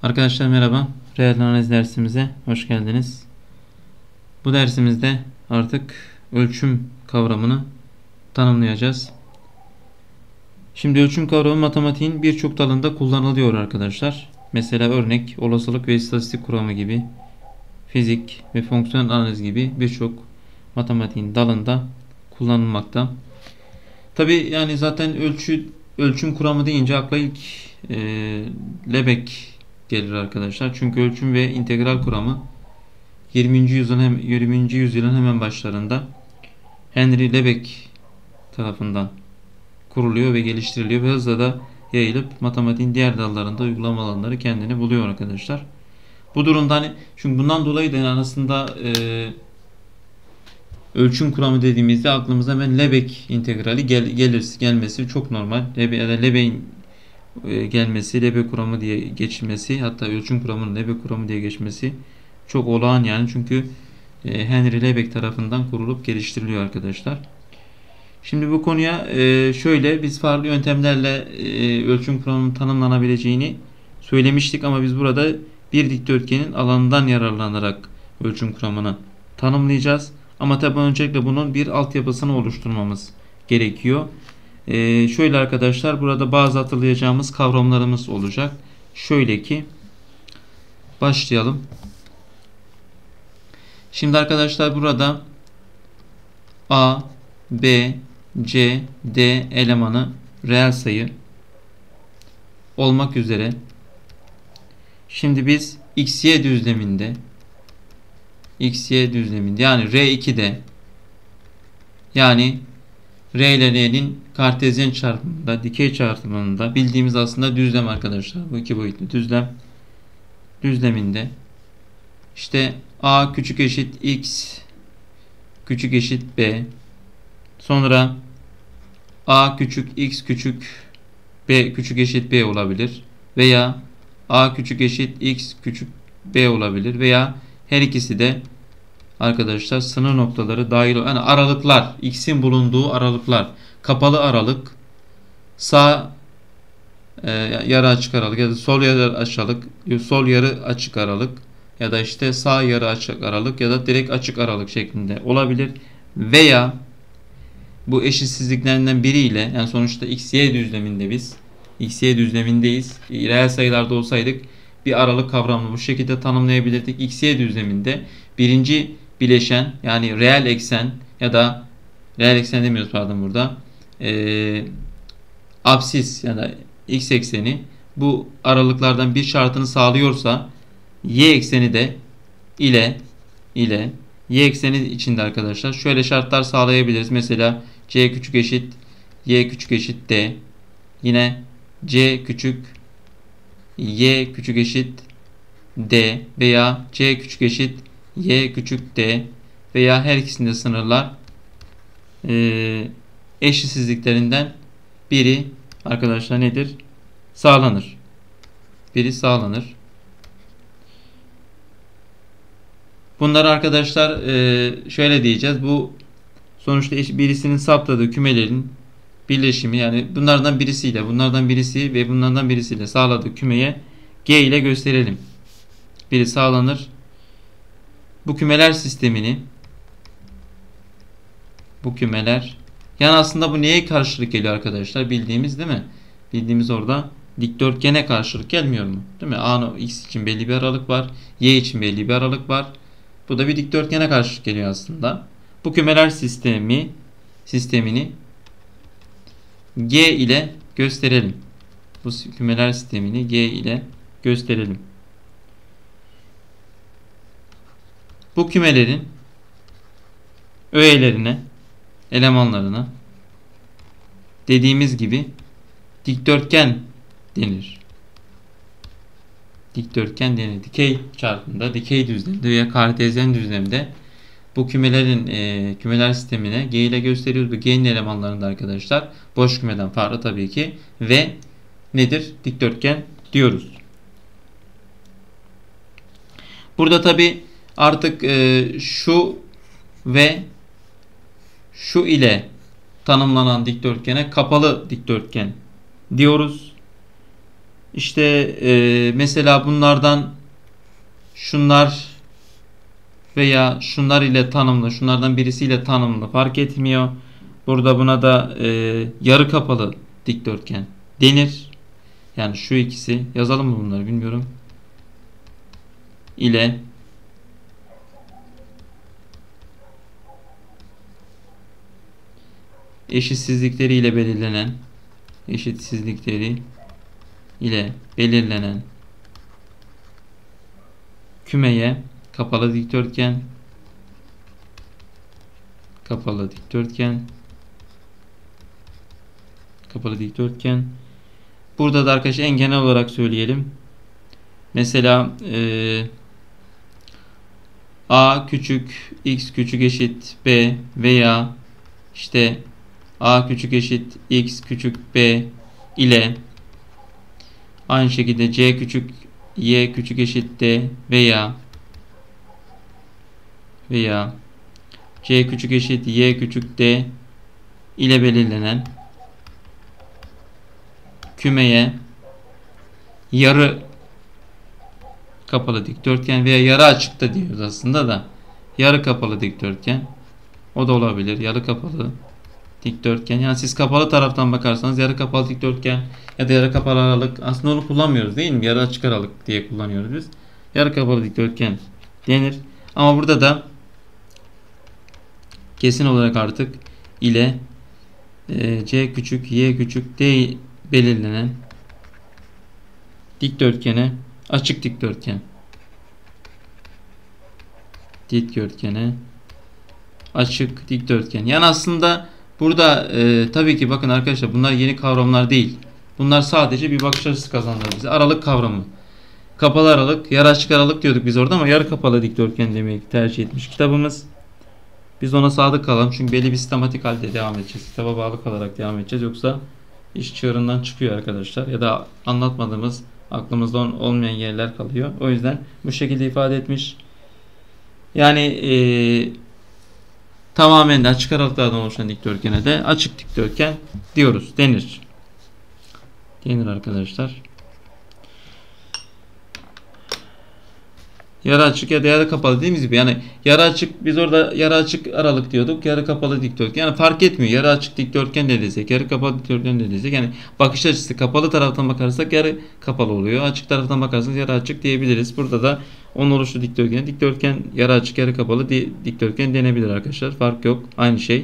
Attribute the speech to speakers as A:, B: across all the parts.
A: Arkadaşlar merhaba. Reel analiz dersimize hoş geldiniz. Bu dersimizde artık ölçüm kavramını tanımlayacağız. Şimdi ölçüm kavramı matematiğin birçok dalında kullanılıyor arkadaşlar. Mesela örnek, olasılık ve istatistik kuramı gibi, fizik ve fonksiyonel analiz gibi birçok matematiğin dalında kullanılmakta. Tabi yani zaten ölçüm kuramı deyince akla ilk Lebesgue gelir arkadaşlar. Çünkü ölçüm ve integral kuramı 20. yüzyılın hemen başlarında Henri Lebesgue tarafından kuruluyor ve geliştiriliyor ve hızla da yayılıp matematiğin diğer dallarında uygulama alanları kendini buluyor arkadaşlar. Bu durumda hani çünkü bundan dolayı da aslında ölçüm kuramı dediğimizde aklımıza hemen Lebesgue integrali gelmesi çok normal. Lebesgue'in gelmesi, Lebesgue kuramı diye geçmesi, hatta ölçüm kuramının Lebesgue kuramı diye geçmesi çok olağan yani. Çünkü Henri Lebesgue tarafından kurulup geliştiriliyor arkadaşlar. Şimdi bu konuya şöyle biz farklı yöntemlerle ölçüm kuramının tanımlanabileceğini söylemiştik ama biz burada bir dikdörtgenin alanından yararlanarak ölçüm kuramını tanımlayacağız. Ama tabi öncelikle bunun bir altyapısını oluşturmamız gerekiyor. Şöyle arkadaşlar burada bazı hatırlayacağımız kavramlarımız olacak. Şöyle ki başlayalım. Şimdi arkadaşlar burada A, B, C, D elemanı reel sayı olmak üzere. Şimdi biz XY düzleminde yani R2'de yani R ile N'nin kartezyen çarpımında, dikey çarpımında bildiğimiz aslında düzlem arkadaşlar. Bu iki boyutlu düzleminde işte A küçük eşit X küçük eşit B, sonra A küçük X küçük B küçük eşit B olabilir veya A küçük eşit X küçük B olabilir veya her ikisi de arkadaşlar sınır noktaları dahil yani aralıklar, x'in bulunduğu aralıklar, kapalı aralık, sağ yarı açık aralık ya da sol yarı açık aralık ya da işte sağ yarı açık aralık ya da direkt açık aralık şeklinde olabilir veya bu eşitsizliklerinden biriyle yani sonuçta XY düzlemindeyiz. Reel sayılarda olsaydık bir aralık kavramını bu şekilde tanımlayabilirdik. XY düzleminde birinci bileşen yani reel eksen ya da reel eksen demiyoruz pardon burada absis ya da x ekseni bu aralıklardan bir şartını sağlıyorsa y ekseni de ile y ekseni içinde arkadaşlar şöyle şartlar sağlayabiliriz. Mesela c küçük eşit y küçük eşit d, yine c küçük y küçük eşit d veya c küçük eşit y küçük d veya her ikisinde sınırlar eşitsizliklerinden biri arkadaşlar nedir? Sağlanır. Biri sağlanır. Bunları arkadaşlar şöyle diyeceğiz. Bu sonuçta birisinin saptadığı kümelerin birleşimi yani bunlardan birisi ve bunlardan birisiyle sağladığı kümeye G ile gösterelim. Biri sağlanır. Bu kümeler sistemini yani aslında bu neye karşılık geliyor arkadaşlar? Bildiğimiz değil mi? Bildiğimiz orada dikdörtgene karşılık gelmiyor mu? Değil mi? X için belli bir aralık var. Y için belli bir aralık var. Bu da bir dikdörtgene karşılık geliyor aslında. Bu kümeler sistemini G ile gösterelim. Bu kümeler sistemini G ile gösterelim. Bu kümelerin öğelerine, elemanlarına dediğimiz gibi dikdörtgen denir. Dikey çarpımında, dikey düzlemde veya kartezyen düzlemde bu kümeler sistemine G ile gösteriyoruz. Bu G'nin elemanlarında arkadaşlar boş kümeden farklı tabii ki ve nedir? Dikdörtgen diyoruz. Burada tabii artık şu ve şu ile tanımlanan dikdörtgene kapalı dikdörtgen diyoruz. İşte mesela bunlardan şunlar veya şunlar ile tanımlı, şunlardan birisiyle tanımlı fark etmiyor. Burada buna da yarı kapalı dikdörtgen denir. Yani şu ikisi, yazalım mı bunları bilmiyorum. İle eşitsizlikleri ile belirlenen kümeye kapalı dikdörtgen kapalı dikdörtgen. Burada da arkadaşlar en genel olarak söyleyelim. Mesela a küçük x küçük eşit b veya işte a küçük eşit x küçük b ile aynı şekilde c küçük y küçük eşit d veya c küçük eşit y küçük d ile belirlenen kümeye yarı kapalı dikdörtgen veya yarı açık da diyoruz aslında da, yarı kapalı dikdörtgen, o da olabilir. Yarı kapalı dikdörtgen, yani siz kapalı taraftan bakarsanız yarı kapalı dikdörtgen ya da yarı kapalı aralık, aslında onu kullanmıyoruz değil mi? Yarı açık aralık diye kullanıyoruz biz. Yarı kapalı dikdörtgen denir. Ama burada da kesin olarak artık ile c küçük y küçük d belirlenen dikdörtgene açık dikdörtgene açık dikdörtgen. Yani aslında burada tabii ki bakın arkadaşlar, bunlar yeni kavramlar değil. Bunlar sadece bir bakış açısı kazandırır bize. Aralık kavramı. Kapalı aralık, yarı açık aralık diyorduk biz orada ama yarı kapalı dikdörtgen demeyi tercih etmiş kitabımız. Biz ona sadık kalalım çünkü belli bir sistematik halde devam edeceğiz. Kitaba bağlı kalarak devam edeceğiz. Yoksa iş çığırından çıkıyor arkadaşlar. Ya da anlatmadığımız, aklımızda olmayan yerler kalıyor. O yüzden bu şekilde ifade etmiş. Yani tamamen de açık aralıklardan oluşan dikdörtgene de açık dikdörtgen diyoruz. Denir arkadaşlar. Yarı açık ya da yarı kapalı dediğimiz gibi, yani yarı açık, biz orada yarı açık aralık diyorduk, yarı kapalı dikdörtgen, yani fark etmiyor. Yarı açık dikdörtgen de desek, yarı kapalı dikdörtgen de desek, yani bakış açısı kapalı taraftan bakarsak yarı kapalı oluyor. Açık taraftan bakarsanız yarı açık diyebiliriz. Burada da onun oluşu dikdörtgen yarı açık yarı kapalı dikdörtgen denebilir arkadaşlar. Fark yok. Aynı şey.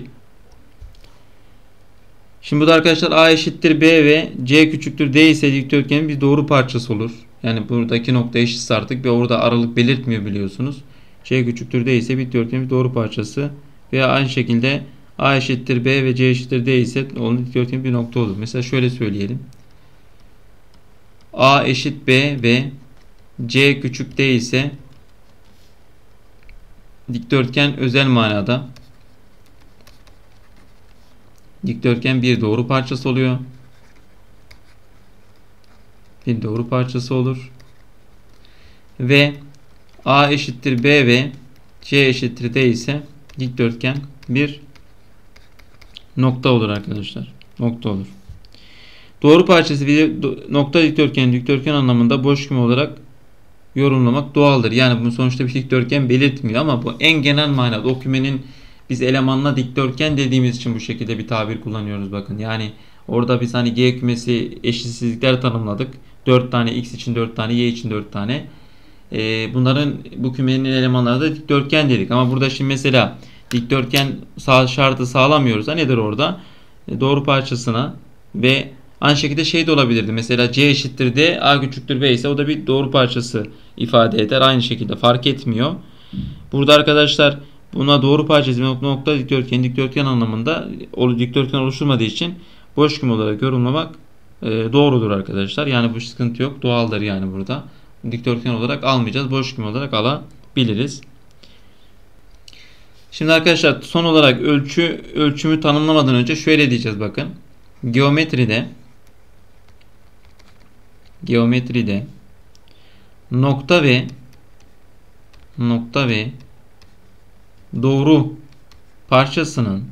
A: Şimdi bu da arkadaşlar a eşittir b ve c küçüktür d ise dikdörtgenin bir doğru parçası olur. Yani buradaki nokta eşitse artık ve orada aralık belirtmiyor biliyorsunuz. C küçüktür D ise bir dikdörtgenin bir doğru parçası. Veya aynı şekilde A eşittir B ve C eşittir D ise onun dikdörtgenin bir nokta olur. Mesela şöyle söyleyelim. A eşit B ve C küçük D ise dikdörtgen özel manada dikdörtgen bir doğru parçası oluyor. Bir doğru parçası olur. Ve A eşittir B ve C eşittir D ise dikdörtgen bir nokta olur arkadaşlar. Nokta olur. Doğru parçası bir nokta dikdörtgen anlamında boş küme olarak yorumlamak doğaldır. Yani bu sonuçta bir dikdörtgen belirtmiyor ama bu en genel manada o kümenin biz elemanına dikdörtgen dediğimiz için bu şekilde bir tabir kullanıyoruz bakın. Yani orada biz hani G kümesi eşitsizlikler tanımladık. 4 tane X için 4 tane, Y için 4 tane. Bunların, bu kümenin elemanları da dikdörtgen dedik. Ama burada şimdi mesela dikdörtgen şartı sağlamıyoruz. Nedir orada? Doğru parçasına ve aynı şekilde şey de olabilirdi. Mesela C eşittir D, A küçüktür B ise o da bir doğru parçası ifade eder. Aynı şekilde fark etmiyor. Burada arkadaşlar buna doğru parçası nokta dikdörtgen anlamında dikdörtgen oluşturmadığı için boş küme olarak yorumlamak doğrudur arkadaşlar. Yani bu sıkıntı yok. Doğaldır yani burada. Dikdörtgen olarak almayacağız. Boş küme olarak alabiliriz. Şimdi arkadaşlar son olarak ölçümü tanımlamadan önce şöyle diyeceğiz bakın. Geometride nokta ve doğru parçasının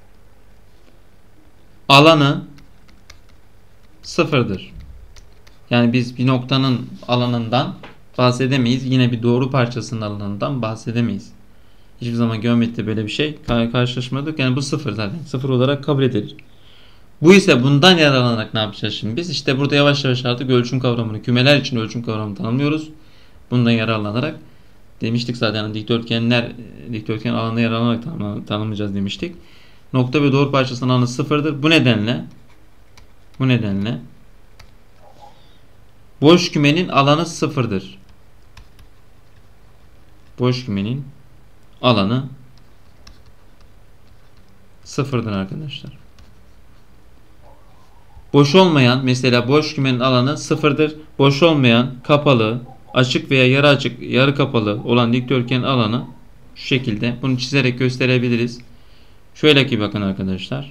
A: alanı sıfırdır. Yani biz bir noktanın alanından bahsedemeyiz. Yine bir doğru parçasının alanından bahsedemeyiz. Hiçbir zaman geometride böyle bir şey karşılaşmadık. Yani bu sıfır zaten. Sıfır olarak kabul edilir. Bu ise bundan yararlanarak ne yapacağız şimdi biz? İşte burada yavaş yavaş artık ölçüm kavramını, kümeler için ölçüm kavramını tanımlıyoruz. Bundan yararlanarak demiştik zaten dikdörtgen alanına yararlanarak tanımlayacağız demiştik. Nokta ve doğru parçasının alanı sıfırdır. Bu nedenle boş kümenin alanı sıfırdır. Boş kümenin alanı sıfırdır arkadaşlar. Boş olmayan, mesela boş kümenin alanı sıfırdır. Boş olmayan, kapalı, açık veya yarı açık, yarı kapalı olan dikdörtgenin alanı şu şekilde. Bunu çizerek gösterebiliriz. Şöyle ki bakın arkadaşlar.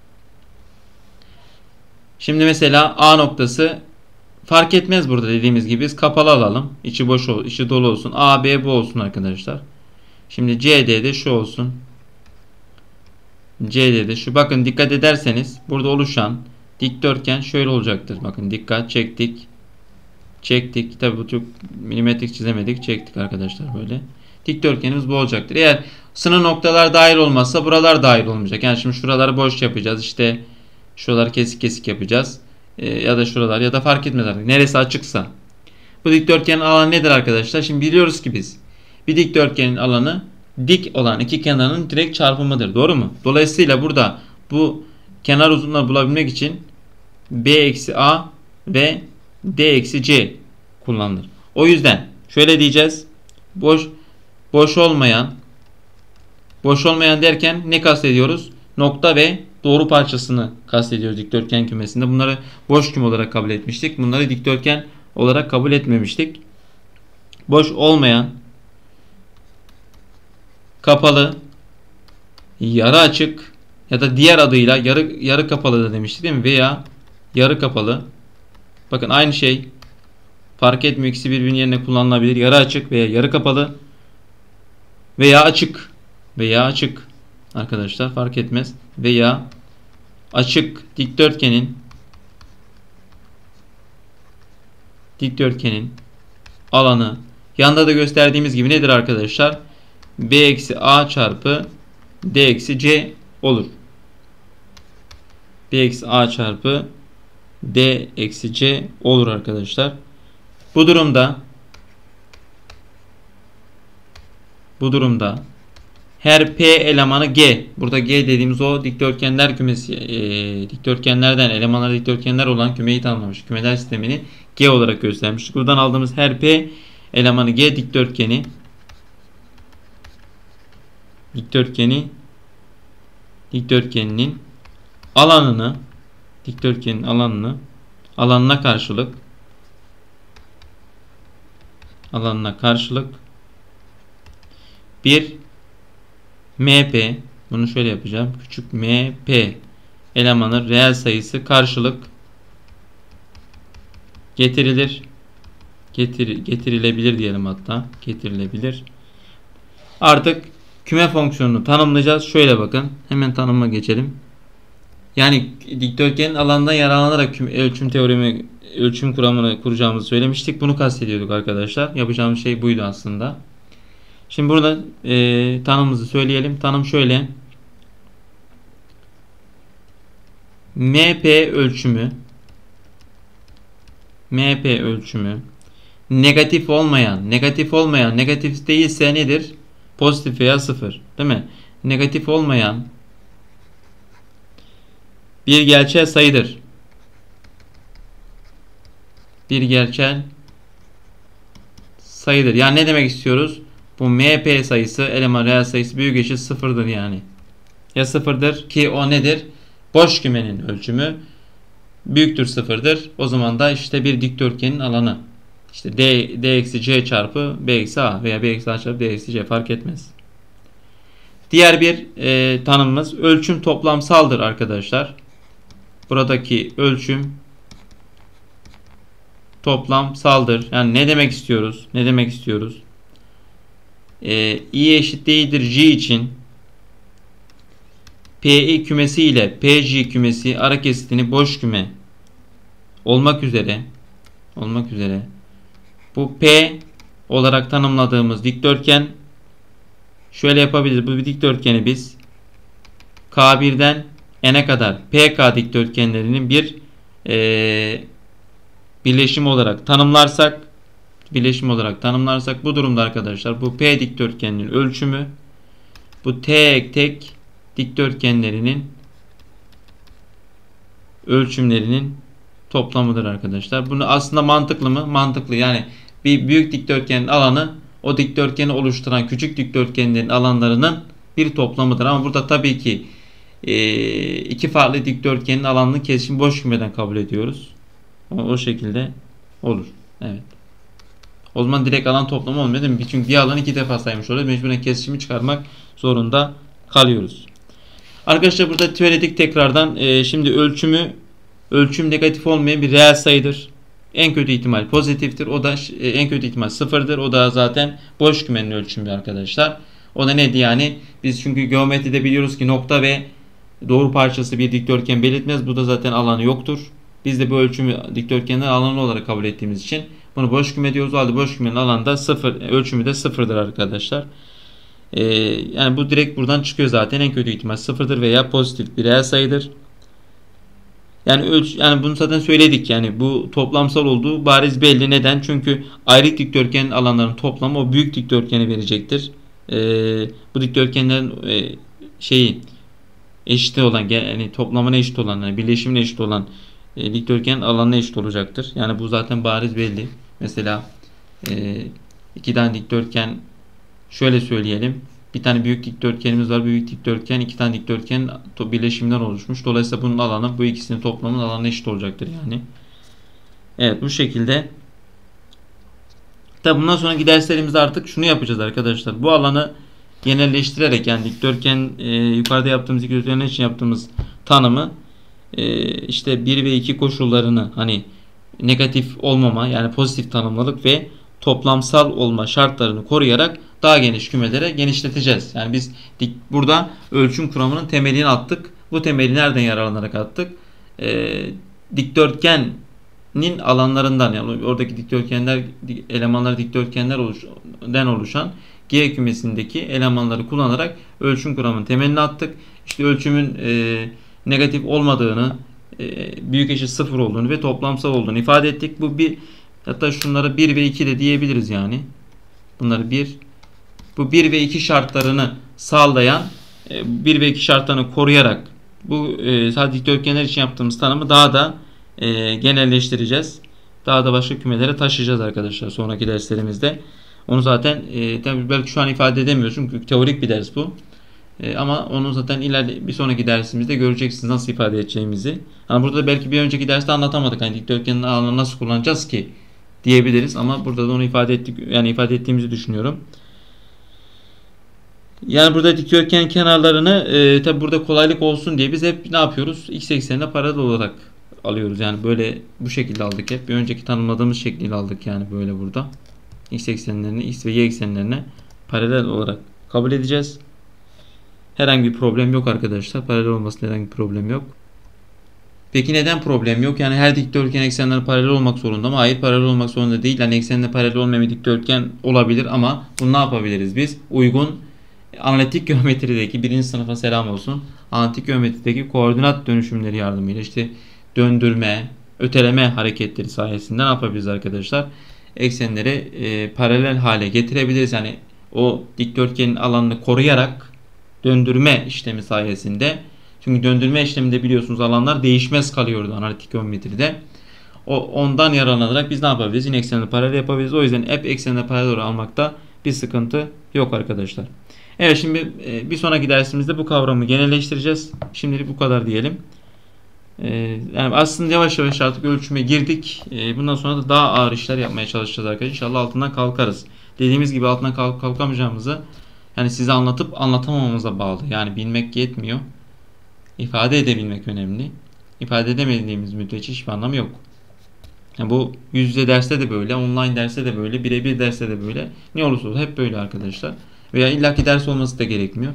A: Şimdi mesela A noktası fark etmez, burada dediğimiz gibi biz kapalı alalım. İçi boş olsun, içi dolu olsun. A, B bu olsun arkadaşlar. Şimdi CD'de şu olsun. CD'de şu. Bakın dikkat ederseniz burada oluşan dikdörtgen şöyle olacaktır. Bakın dikkat, çektik. Tabi bu çok milimetrik çizemedik. Çektik arkadaşlar böyle. Dikdörtgenimiz bu olacaktır. Eğer sınır noktalar dahil olmazsa buralar dahil olmayacak. Yani şimdi şuraları boş yapacağız. İşte şuraları kesik yapacağız. Ya da şuralar, ya da fark etmez artık. Neresi açıksa. Bu dikdörtgenin alanı nedir arkadaşlar? Şimdi biliyoruz ki biz bir dikdörtgenin alanı dik olan iki kenarının direkt çarpımıdır. Doğru mu? Dolayısıyla burada bu kenar uzunluğunu bulabilmek için B eksi A ve D eksi C kullanılır. O yüzden şöyle diyeceğiz. Boş olmayan derken ne kastediyoruz? Nokta ve doğru parçasını kastediyoruz dikdörtgen kümesinde. Bunları boş küme olarak kabul etmiştik. Bunları dikdörtgen olarak kabul etmemiştik. Boş olmayan, kapalı, yarı açık ya da diğer adıyla yarı kapalı da demiştik değil mi? Veya yarı kapalı. Bakın aynı şey. Fark etmiyor, ikisi birbirinin yerine kullanılabilir. Yarı açık veya yarı kapalı veya açık arkadaşlar, fark etmez. Veya açık dikdörtgenin alanı yanda da gösterdiğimiz gibi nedir arkadaşlar? B eksi A çarpı D eksi C olur. B eksi A çarpı D eksi C olur arkadaşlar. Bu durumda her P elemanı G, burada G dediğimiz o dikdörtgenler kümesi, dikdörtgenlerden elemanları dikdörtgenler olan kümeyi tanımlamış. Kümeler sistemini G olarak göstermiştik. Buradan aldığımız her P elemanı G dikdörtgeninin alanına karşılık bir MP, bunu şöyle yapacağım. Küçük MP elemanın reel sayısı karşılık getirilebilir diyelim hatta. Getirilebilir. Artık küme fonksiyonunu tanımlayacağız. Şöyle bakın. Hemen tanıma geçelim. Yani dikdörtgenin alanından yararlanarak ölçüm kuramını kuracağımızı söylemiştik. Bunu kastediyorduk arkadaşlar. Yapacağımız şey buydu aslında. Şimdi burada tanımımızı söyleyelim. Tanım şöyle. MP ölçümü negatif değilse nedir? Pozitif veya sıfır. Değil mi? Negatif olmayan bir gerçel sayıdır. Yani ne demek istiyoruz? Bu MP sayısı, eleman reel sayısı büyük eşit sıfırdır yani. Ya sıfırdır ki o nedir? Boş kümenin ölçümü büyüktür sıfırdır. O zaman da işte bir dikdörtgenin alanı. İşte D eksi C çarpı B eksi A veya B eksi A çarpı D eksi C fark etmez. Diğer bir tanımımız ölçüm toplamsaldır arkadaşlar. Buradaki ölçüm toplamsaldır. Yani ne demek istiyoruz? I eşit değildir J için PI kümesi ile PJ kümesi ara kesitini boş küme olmak üzere olmak üzere bu P olarak tanımladığımız dikdörtgen şöyle yapabiliriz. Bu bir dikdörtgeni biz K1'den N'e kadar PK dikdörtgenlerinin bir birleşimi olarak tanımlarsak bu durumda arkadaşlar bu P dikdörtgeninin ölçümü bu tek dikdörtgenlerinin ölçümlerinin toplamıdır arkadaşlar. Bunu aslında mantıklı mı? Mantıklı. Yani bir büyük dikdörtgenin alanı o dikdörtgeni oluşturan küçük dikdörtgenlerin alanlarının bir toplamıdır. Ama burada tabii ki iki farklı dikdörtgenin alanını kesişim boş kümeden kabul ediyoruz. O şekilde olur. Evet. O zaman direkt alan toplamı olmuyor değil mi? Çünkü bir alanı iki defa saymış oluyor. Mecburen kesişimi çıkarmak zorunda kalıyoruz. Arkadaşlar burada söyledik tekrardan. Şimdi ölçüm negatif olmayan bir reel sayıdır. En kötü ihtimal pozitiftir. O da en kötü ihtimal sıfırdır. O da zaten boş kümenin ölçümü arkadaşlar. O da neydi yani? Biz çünkü geometride biliyoruz ki nokta ve doğru parçası bir dikdörtgen belirtmez. Bu da zaten alanı yoktur. Biz de bu ölçümü dikdörtgenin alanı olarak kabul ettiğimiz için bunu boş küme diyoruz. O halde boş kümenin alanda ölçümü de sıfırdır arkadaşlar. Yani bu direkt buradan çıkıyor zaten. En kötü ihtimal sıfırdır veya pozitif bir reel sayıdır. Yani bunu zaten söyledik. Yani bu toplamsal olduğu bariz belli. Neden? Çünkü ayrık dikdörtgenin alanlarının toplamı o büyük dikdörtgeni verecektir. Bu dikdörtgenlerin eşit olan yani toplamına eşit olan yani birleşimine eşit olan dikdörtgenin alanına eşit olacaktır. Yani bu zaten bariz belli. Mesela iki tane dikdörtgen şöyle söyleyelim. Bir tane büyük dikdörtgenimiz var. Büyük dikdörtgen iki tane dikdörtgen birleşiminden oluşmuş. Dolayısıyla bunun alanı bu ikisinin toplamının alanına eşit olacaktır yani. Evet bu şekilde. Tabi bundan sonraki derslerimizde artık şunu yapacağız arkadaşlar. Bu alanı genelleştirerek yani dikdörtgen yukarıda yaptığımız dikdörtgenler için yaptığımız tanımı işte 1 ve 2 koşullarını hani negatif olmama yani pozitif tanımlılık ve toplamsal olma şartlarını koruyarak daha geniş kümelere genişleteceğiz. Yani biz burada ölçüm kuramının temelini attık. Bu temeli nereden yararlanarak attık? Dikdörtgenin alanlarından yani oradaki elemanları dikdörtgenlerden oluşan G kümesindeki elemanları kullanarak ölçüm kuramının temelini attık. İşte ölçümün negatif olmadığını, büyük eşit sıfır olduğunu ve toplamsal olduğunu ifade ettik. Hatta şunları 1 ve 2 de diyebiliriz yani. Bunları bu 1 ve 2 şartlarını sağlayan 1 ve 2 şartlarını koruyarak bu sadece dikdörtgenler için yaptığımız tanımı daha da genelleştireceğiz. Daha da başka kümelere taşıyacağız arkadaşlar sonraki derslerimizde. Onu zaten tabii belki şu an ifade edemiyoruz çünkü teorik bir ders bu. Ama onu zaten ileride bir sonraki dersimizde göreceksiniz nasıl ifade edeceğimizi. Yani burada belki bir önceki derste anlatamadık. Hani dikdörtgenin alanını nasıl kullanacağız ki diyebiliriz ama burada da onu ifade ettiğimizi düşünüyorum. Yani burada dikdörtgen kenarlarını tabi burada kolaylık olsun diye biz hep ne yapıyoruz? X eksenine paralel olarak alıyoruz. Yani böyle bu şekilde aldık hep. Bir önceki tanımladığımız şekliyle aldık yani böyle burada. X eksenlerini X ve Y eksenlerine paralel olarak kabul edeceğiz. Herhangi bir problem yok arkadaşlar. Paralel olmasında herhangi bir problem yok. Peki neden problem yok? Yani her dikdörtgen eksenleri paralel olmak zorunda mı? Hayır, paralel olmak zorunda değil. Yani eksenle paralel olmayan bir dikdörtgen olabilir ama bunu ne yapabiliriz biz? Uygun analitik geometrideki birinci sınıfa selam olsun. Analitik geometrideki koordinat dönüşümleri yardımıyla işte döndürme, öteleme hareketleri sayesinde ne yapabiliriz arkadaşlar? Eksenleri paralel hale getirebiliriz. Yani o dikdörtgenin alanını koruyarak döndürme işlemi sayesinde. Çünkü döndürme işleminde biliyorsunuz alanlar değişmez kalıyordu analitik geometride. Ondan yararlanarak biz ne yapabiliriz? Yine eksenle paralel yapabiliriz. O yüzden hep eksenle paralel almakta bir sıkıntı yok arkadaşlar. Evet şimdi bir sonraki dersimizde bu kavramı genelleştireceğiz. Şimdilik bu kadar diyelim. Yani aslında yavaş yavaş artık ölçüme girdik. Bundan sonra da daha ağır işler yapmaya çalışacağız arkadaşlar. İnşallah altından kalkarız. Dediğimiz gibi altından kalkamayacağımızı yani size anlatıp anlatamamamıza bağlı. Yani bilmek yetmiyor. İfade edebilmek önemli. İfade edemediğimiz müddetçe hiçbir anlamı yok. Yani bu yüz yüze derste de böyle, online derste de böyle, birebir derste de böyle. Ne olursa olsun hep böyle arkadaşlar. Veya illaki ders olması da gerekmiyor.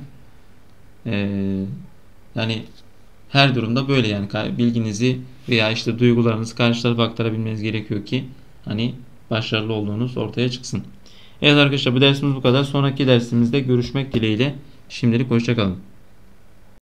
A: Yani her durumda böyle yani bilginizi veya işte duygularınızı karşı tarafa aktarabilmeniz gerekiyor ki hani başarılı olduğunuz ortaya çıksın. Evet arkadaşlar, bu dersimiz bu kadar. Sonraki dersimizde görüşmek dileğiyle. Şimdilik hoşça kalın.